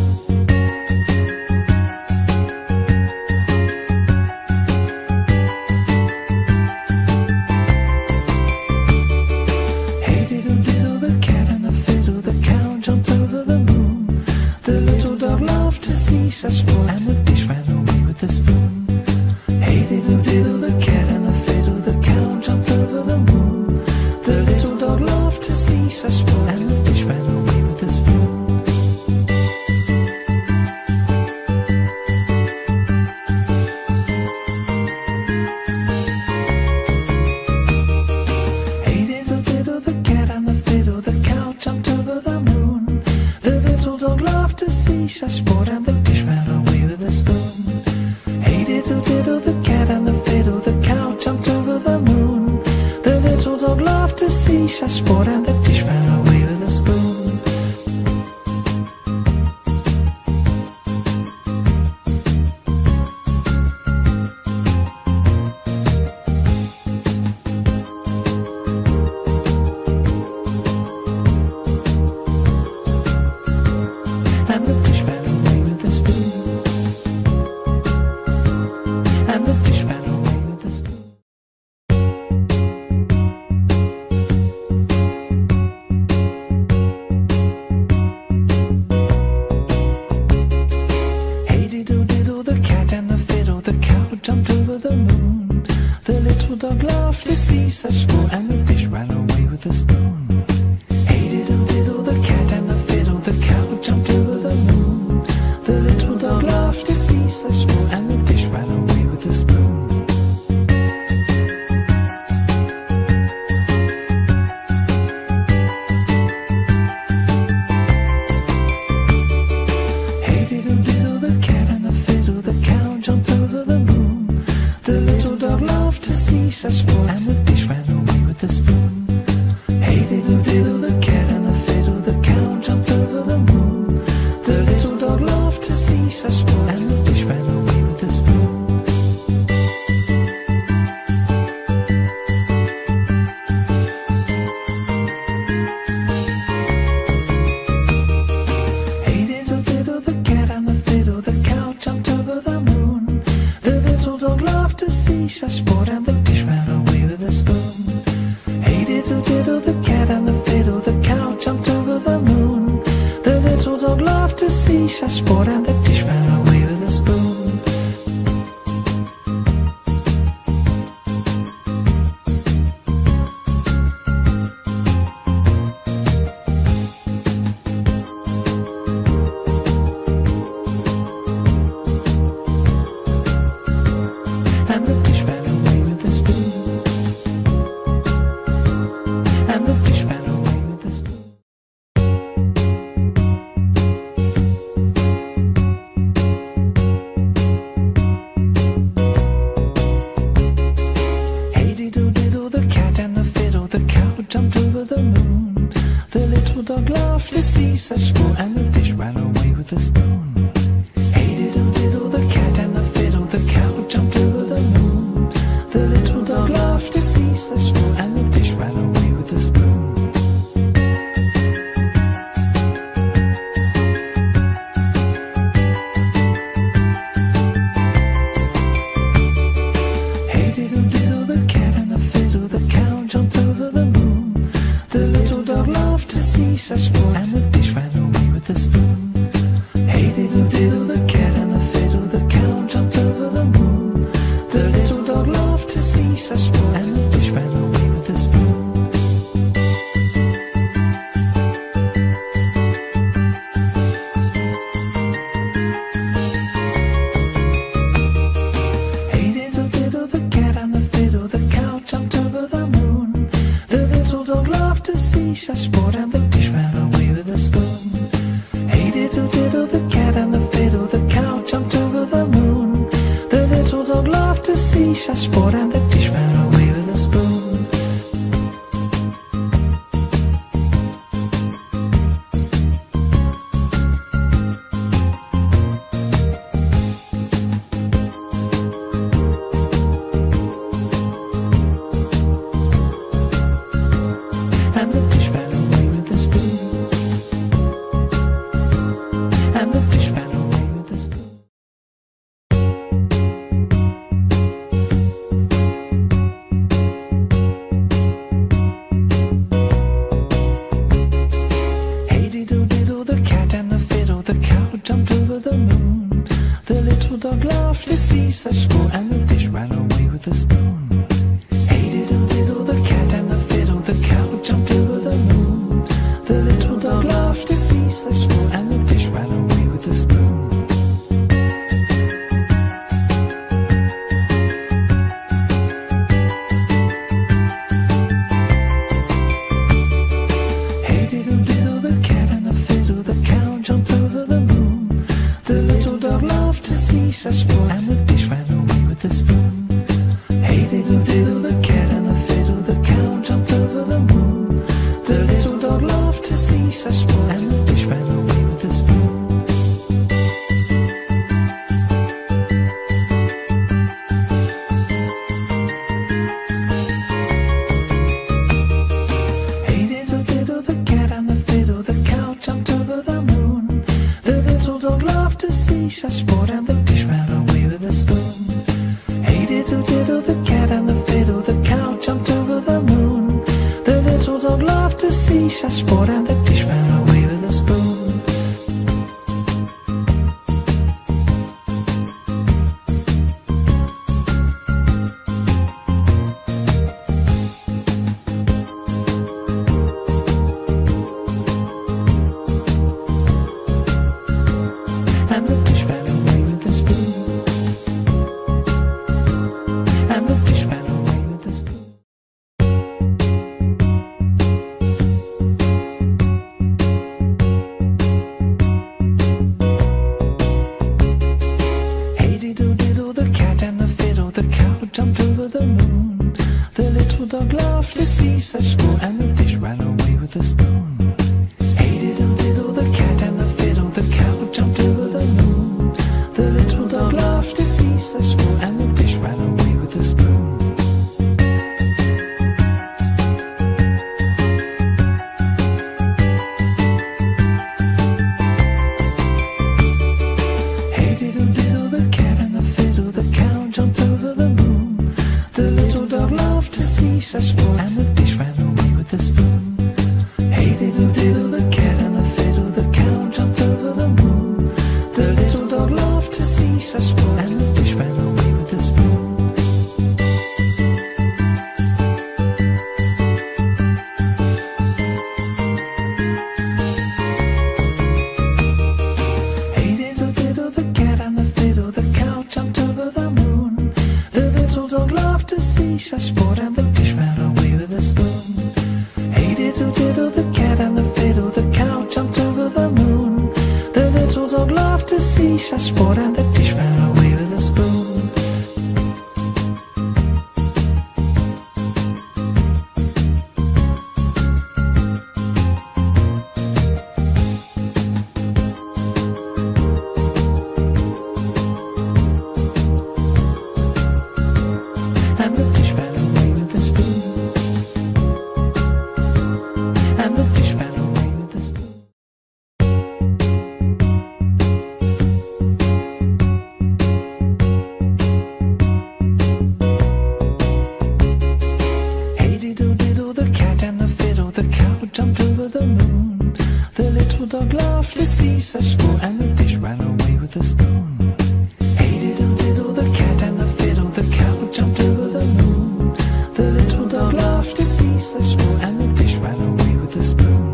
Hey diddle diddle, the cat and the fiddle, the cow jumped over the moon. The little dog laughed to see such sport, and the dish ran away with the spoon. Hey diddle diddle, the cat and the fiddle, the cow jumped over the moon. The little dog laughed to see such sport, and the dish ran away with the spoon. Hey diddle diddle, the cat and the fiddle, the cow jumped over the moon. The little dog laughed to see such sport, and the dish ran away with the spoon. Hey diddle diddle, the cat and the fiddle, the cow jumped over the moon. The little dog laughed to see such sport, and the dish ran away with the spoon. such sport, and the dish ran away with the spoon. Hey diddle diddle, the cat and the fiddle, the cow jumped over the moon. The little dog laughed to see such sport, and the dish ran away with the spoon. Hey diddle diddle, the cat and the fiddle, the cow jumped over the moon. The little dog laughed to see such sport, and the dish ran away with the spoon. Hey diddle diddle, the cat and the fiddle, the cow jumped over the moon. The little dog laughed to see such sport, and the dish ran away with the spoon. Hey diddle diddle, the cat and the fiddle, the cow jumped over the moon. The little dog laughed to see such sport, and the dish ran away with the spoon. Hey diddle diddle, the cat and the fiddle, the cow jumped over the moon. The little dog laughed to see such sport, and the dish ran away with the spoon. And the dish ran away with the spoon. And the dish ran away with the spoon. Hey diddle diddle, the cat and the fiddle, the cow jumped over the moon. The little dog laughed to see such sport, and the dish ran away with the spoon. Hey diddle diddle, the cat and the fiddle, the cow jumped over the moon. The little dog laughed to see such sport, and the dish ran away with the spoon. Hey diddle diddle, the cat and the fiddle, the cow jumped over the moon. The little dog laughed to see such sport, and the dish ran away with the spoon. Hey diddle diddle, the cat and the fiddle, the cow jumped over the moon. The little dog laughed to see such sport, and the dish ran away with the spoon. Hey diddle diddle, the cat and the fiddle, the cow jumped over the moon. The little dog laughed to see such sport, and the dish ran away with the spoon. Hey diddle diddle, the cat and the fiddle, the cow jumped over the moon. The little dog laughed to see such sport, and the dish ran away with the spoon. And the dish ran away with the spoon. And the dish ran away with the spoon. Hey diddle diddle, the cat and the fiddle, the cow jumped over the moon. The little dog laughed to see such sport, and the dish ran away with the spoon. Hey diddle diddle, the cat and the fiddle, the cow jumped over the moon. The little dog laughed to see such sport, and the dish ran away with the spoon. Hey diddle diddle, the cat and the fiddle, the cow jumped over the moon. The little dog laughed to see such sport, and the dish ran away with the spoon. Hey diddle diddle, the cat and the fiddle, the cow jumped over the moon. The little dog laughed to see such sport, and the dish ran away with the spoon. Hey diddle diddle, the cat and the fiddle, the cow jumped over the moon. The little dog laughed to see such sport, and the dish ran away with the spoon. Hey diddle diddle, the cat and the fiddle, the cow jumped over the moon. The little dog laughed to see such sport, and the dish ran away with the spoon. dog laughed to see such sport, and the dish ran away with the spoon. Hey diddle diddle, the cat and the fiddle, the cow jumped over the moon. The little dog laughed to see such sport, and the dish ran away with the spoon. Hey diddle diddle, the cat and the fiddle, the cow jumped over the moon. The little dog laughed to see such sport, and the dish ran away with the spoon. Hey diddle diddle, the cat and the fiddle, the cow jumped over the moon. The little dog laughed to see such sport, and the dish ran away with the spoon. Hey diddle diddle, the cat and the fiddle, the cow jumped over the moon. The little dog laughed to see such sport, and the dish ran away with the spoon. Hey diddle diddle, the cat and the fiddle, the cow jumped over the moon. The little dog laughed to see such sport, and the dish ran away with the spoon. And the dish ran away with the spoon. And the dish ran away with the spoon. Hey diddle diddle, the cat and the fiddle, the cow jumped over the moon. The little dog laughed to see such sport, and the dish ran away with the spoon. Hey diddle diddle, the cat and the fiddle, the cow jumped over the moon. The little dog laughed to see such sport, and the dish ran away with the spoon.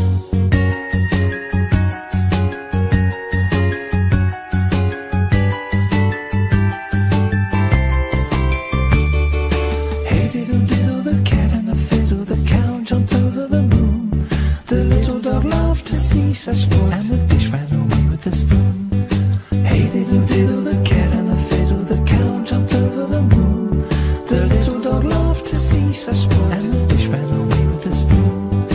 Hey diddle diddle, the cat and the fiddle, the cow jumped over the moon. The little dog laughed to see such sport, and the dish ran away with the spoon. Hey diddle diddle, the cat and the fiddle, the cow jumped over the moon. The little dog laughed to see such sport, and the dish ran away with the spoon.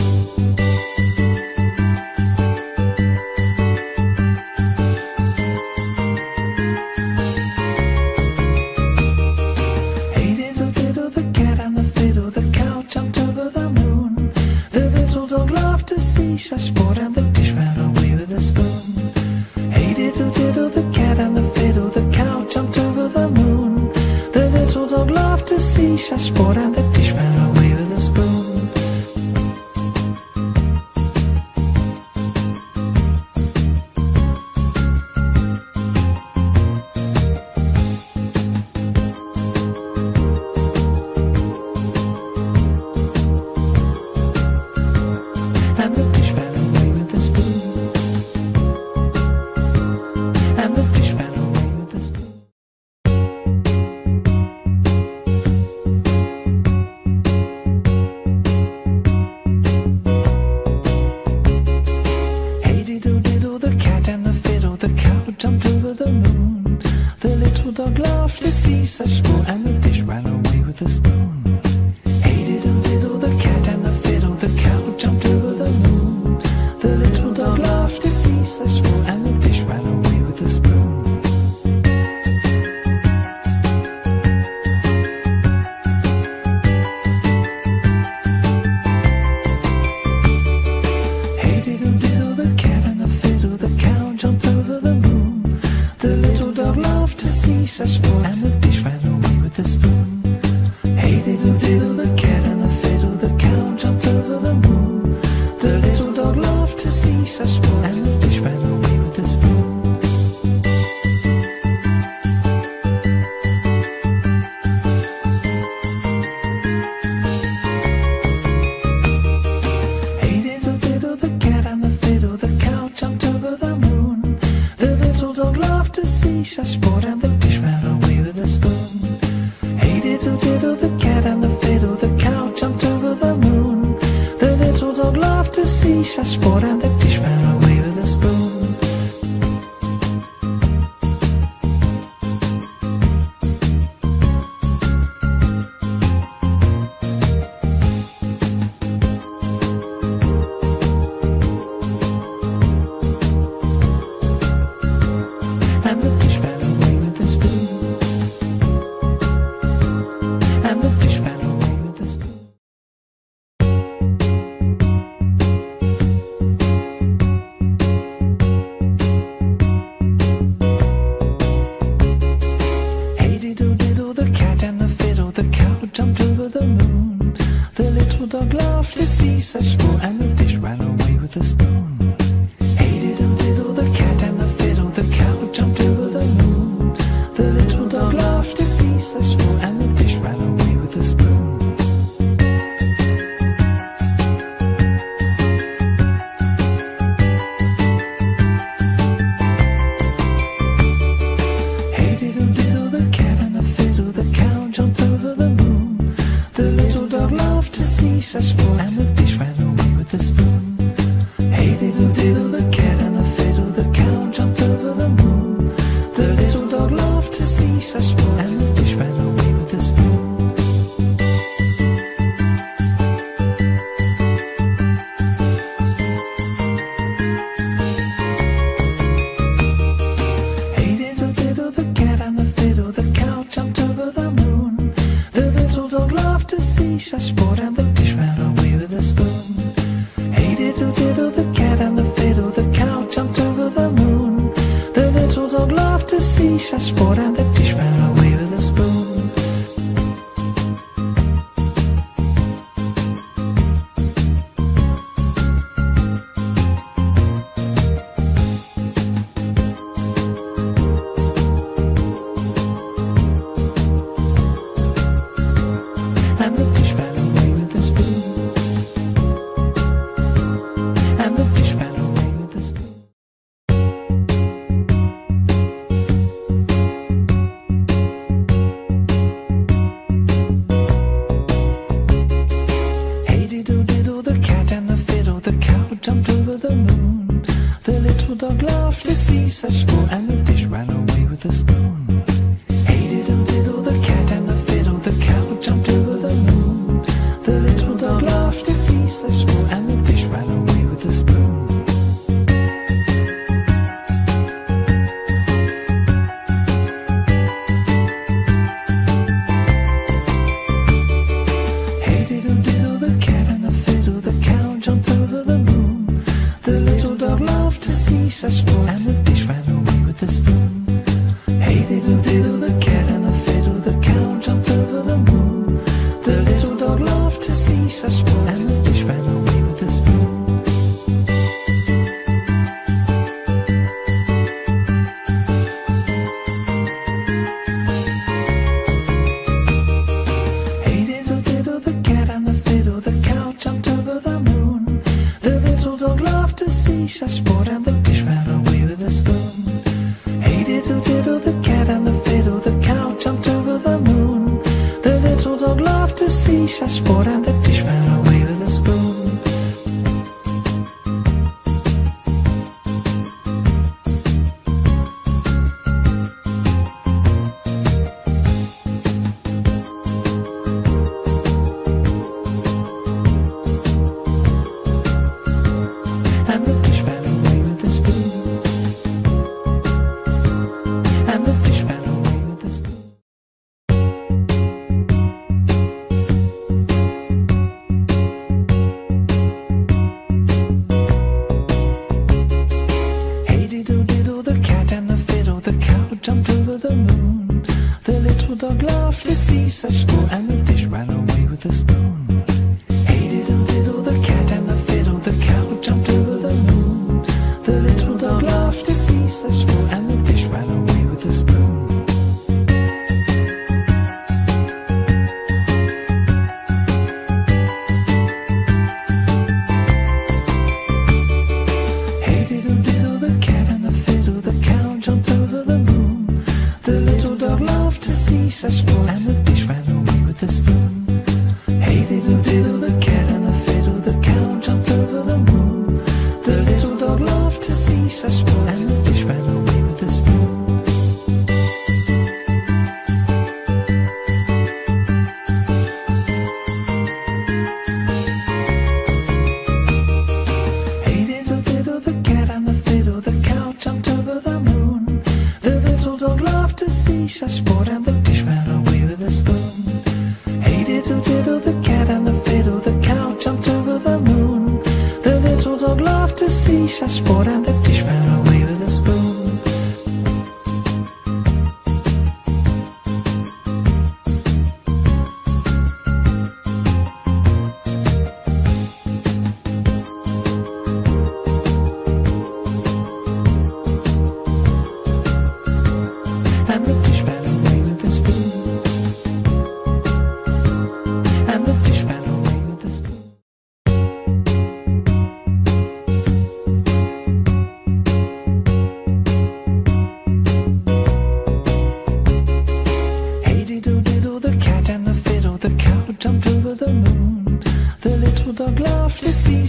Hey diddle diddle, the cat and the fiddle, the cow jumped over the moon. The little dog laughed to see such sport, and the dish ran away with the spoon. Hey diddle diddle, the cat and the fiddle, the cow jumped over the moon. The little dog laughed to see such sport, and the dish ran away with the spoon. And the dish ran away with the spoon. And the dish ran away with the spoon. Hey diddle diddle, the cat and the fiddle, the cow jumped over the moon. The little dog laughed to see such sport, and the dish ran away with the spoon. Hey diddle diddle, the cat and the fiddle, the cow jumped over the moon. The little dog laughed to see such sport, and the dish ran away with the spoon. Hey diddle diddle, the cat and the fiddle, the cow jumped over the moon. The little dog laughed to see such sport, and the dish ran away with the spoon. Hey diddle diddle, the cat and the fiddle, the cow jumped over the moon. The little dog laughed to see such sport, and the dish ran away with the spoon. Hey diddle diddle, the cat and the fiddle, the cow jumped over the moon. The little dog laughed to see such sport, and the dish ran away with the spoon. Hey diddle diddle, the cat and the fiddle, the cow jumped over the moon. The little dog laughed to see such sport, and the dish ran away with the spoon. laughed to see such sport, and the dish ran away with the spoon. Hey diddle diddle, the cat and the fiddle, the cow jumped over the moon. The little dog laughed to see such sport, and the dish ran away with the spoon. Hey diddle diddle, the cat and the fiddle, the cow jumped over the moon. The little dog laughed to see such sport, and the dish ran away with the spoon. Hey diddle diddle, the cat and the fiddle, the cow jumped over the moon. The little dog laughed to see such sport, and the dish ran away with the spoon. Hey diddle diddle, the cat and the fiddle, the cow jumped over the moon. The little dog laughed to see such sport, and the dish ran away with the spoon. Hey diddle diddle, the cat and the fiddle, the cow jumped over the moon. The little dog laughed to see such sport, and the dish ran away with the spoon. And the dish ran away with the spoon. And the dish ran away with the spoon. Hey diddle diddle, the cat and the fiddle, the cow jumped over the moon. The little dog laughed to see such sport, and the dish ran away with the spoon. Hey diddle diddle, the cat and the fiddle, the cow jumped over the moon. The little dog laughed to see such sport, and the dish ran away with the spoon. Hey diddle diddle, the cat and the fiddle, the cow jumped over the moon. The little dog laughed to see such sport, and the dish ran away with the spoon. Hey diddle diddle, the cat and the fiddle, the cow jumped over the moon. The little dog laughed to see such sport, and the dish ran away with the spoon. Hey diddle diddle, the cat and the fiddle, the cow jumped over the moon. The little dog laughed to see such sport, and the dish ran away with the spoon. Hey diddle diddle, the cat and the fiddle, the cow jumped over the moon. The little dog laughed to see such sport, and the dish ran away with the spoon. And the dish ran away with the spoon. And the dish ran away with the spoon. Hey diddle diddle, the cat and the fiddle, the cow jumped over the moon. The little dog laughed to see such sport, and the dish ran away with the spoon. Hey diddle diddle, the cat and the fiddle, the cow jumped over the moon. The little dog laughed to see such sport, and the dish ran away with the spoon. Hey diddle diddle, the cat and the fiddle, the cow jumped over the moon. The little dog laughed to see such sport, and the dish ran away with the spoon. Hey diddle diddle, the cat and the fiddle, the cow jumped over the moon. The little dog laughed to see such sport, and the dish ran away with the spoon. Hey diddle diddle, the cat and the fiddle, the cow jumped over the moon. The little dog laughed to see such sport, and the dish ran away with the spoon. Hey diddle diddle, the cat and the fiddle, the cow jumped over the moon. The little dog laughed to see such sport, and the dish ran away with the spoon.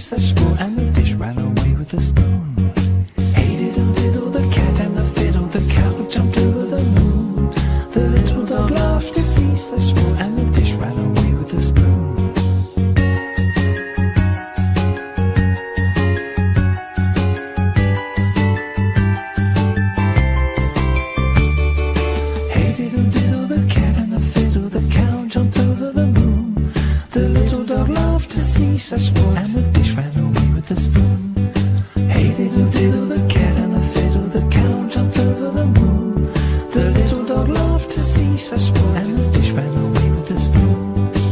cease their sport, and the dish ran away with the spoon. Hey diddle diddle, the cat and the fiddle, the cow jumped over the moon. The little dog laughed to cease their sport, and the dish ran away with the spoon. Hey diddle diddle, the cat and the fiddle, the cow jumped over the moon. The little dog laughed to cease their sport, and the dish ran away with the spoon. Hey diddle diddle, the cat and the fiddle, the cow jumped over the moon. The little dog laughed to cease their sport, and the dish ran away with the spoon.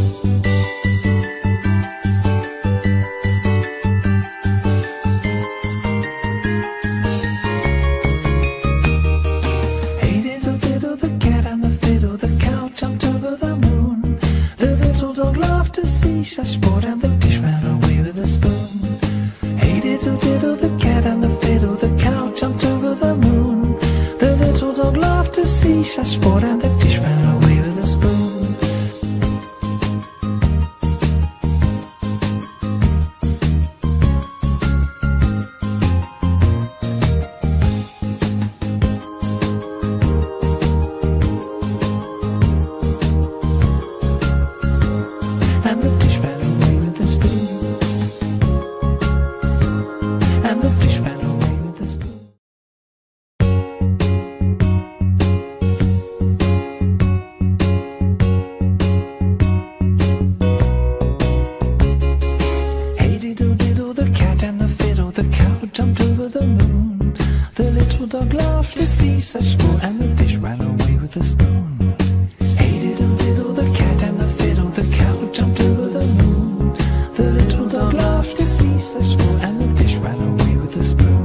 Hey diddle diddle, the cat and the fiddle, the cow jumped over the moon. The little dog laughed to cease their sport, and the dish ran away with the spoon. Hey diddle diddle, the cat and the fiddle, the cow jumped over the moon. The little dog laughed to cease their sport, and the dish ran away with the spoon. And the dish ran away with the spoon. And the dish ran away with the spoon. Hey diddle diddle, the cat and the fiddle, the cow jumped over the moon. The little dog laughed to cease their sport, and the dish ran away with the spoon. Hey diddle diddle, the cat and the fiddle, the cow jumped over the moon. The little dog laughed to cease their sport, and the dish ran away with the spoon.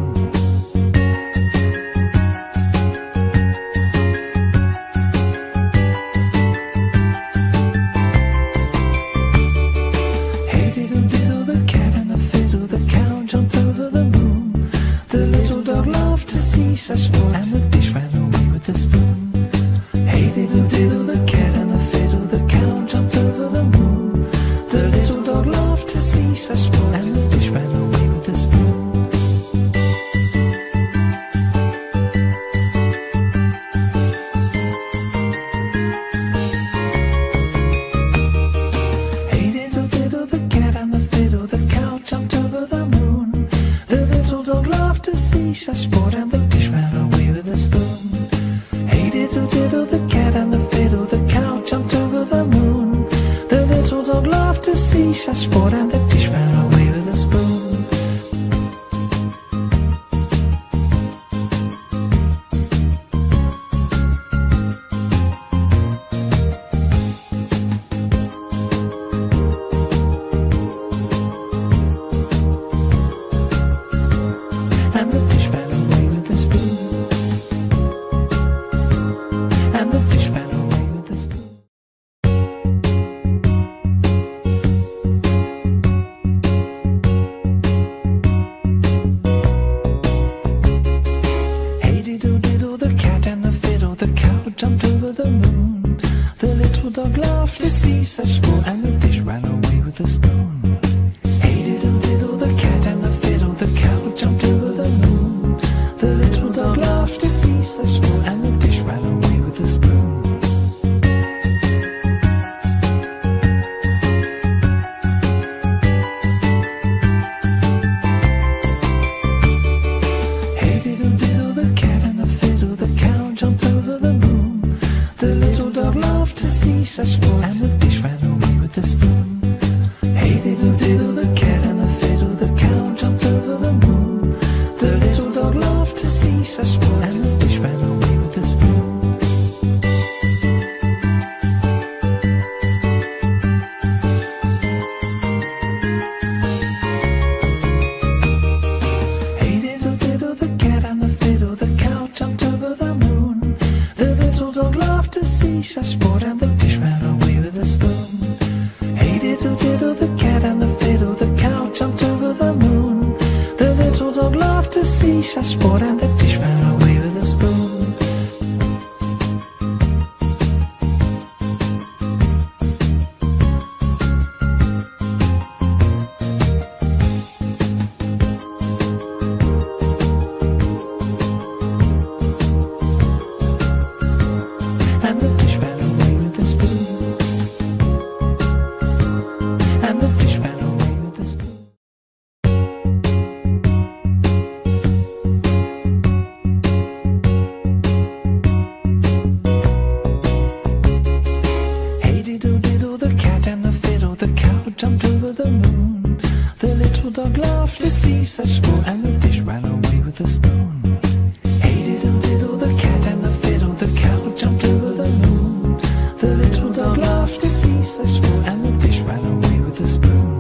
Hey diddle diddle, the cat and the fiddle, the cow jumped over the moon. The little dog laughed to cease their sport, and the dish ran away with the spoon. Hey diddle diddle, the cat and the fiddle, the cow jumped over the moon. The little dog laughed to cease their sport, and the dish ran away with the spoon. Hey diddle diddle, the cat and the fiddle, the cow jumped over the moon. The little dog laughed to cease their sport, and the dish ran away with the spoon. Hey diddle diddle, the cat and the fiddle, the cow jumped over the moon. The little dog laughed to cease their sport, and the dish ran away with the spoon. And the dish ran away with the spoon. And the dish ran away with the spoon. Hey diddle diddle, the cat and the fiddle, the cow jumped over the moon. The little dog laughed to cease their sport, and the dish ran away with the spoon. Hey diddle diddle, the cat and the fiddle, the cow jumped over the moon. The little dog laughed to cease their sport, and the dish ran away with the spoon. Hey diddle diddle, the cat and the fiddle, the cow jumped over the moon. The little dog laughed to cease their sport, and the dish ran away with the spoon. Hey diddle diddle, the cat and the fiddle, the cow jumped over the moon. The little dog laughed to cease their sport, and the dish ran away with the spoon. Hey diddle diddle, the cat and the fiddle, the cow jumped over the moon. The little dog laughed to cease their sport, and the dish ran away with the spoon. Hey diddle diddle, the cat and the fiddle, the cow jumped over the moon. The little dog laughed to cease their sport, and the dish ran away with the spoon. dog laughed to see such sport, and the dish ran away with the spoon. Hey diddle diddle, the cat and the fiddle, the cow jumped over the moon. The little dog laughed to see such sport, and the dish ran away with the spoon.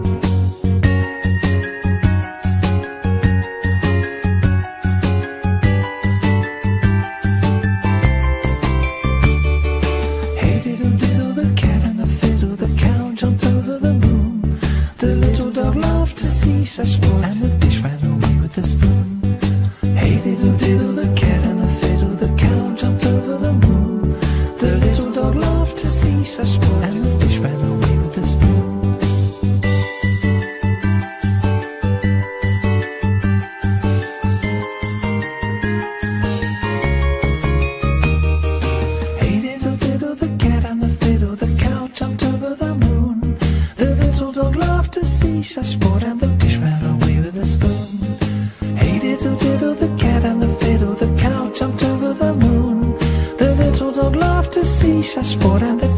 Hey diddle diddle, the cat and the fiddle, the cow jumped over the moon. The little dog laughed to see such sport, and the dish ran away with the spoon. Hey diddle diddle, the cat and the fiddle, the cow jumped over the moon. The little dog laughed to see such sport, and the dish ran away with the spoon. Hey diddle diddle, the cat and the fiddle, the cow jumped over the moon. The little dog laughed to see such sport, and the dish ran away with the spoon. Hey diddle diddle, the cat and the fiddle, the cow jumped over the moon. The little dog laughed to see such sport, and the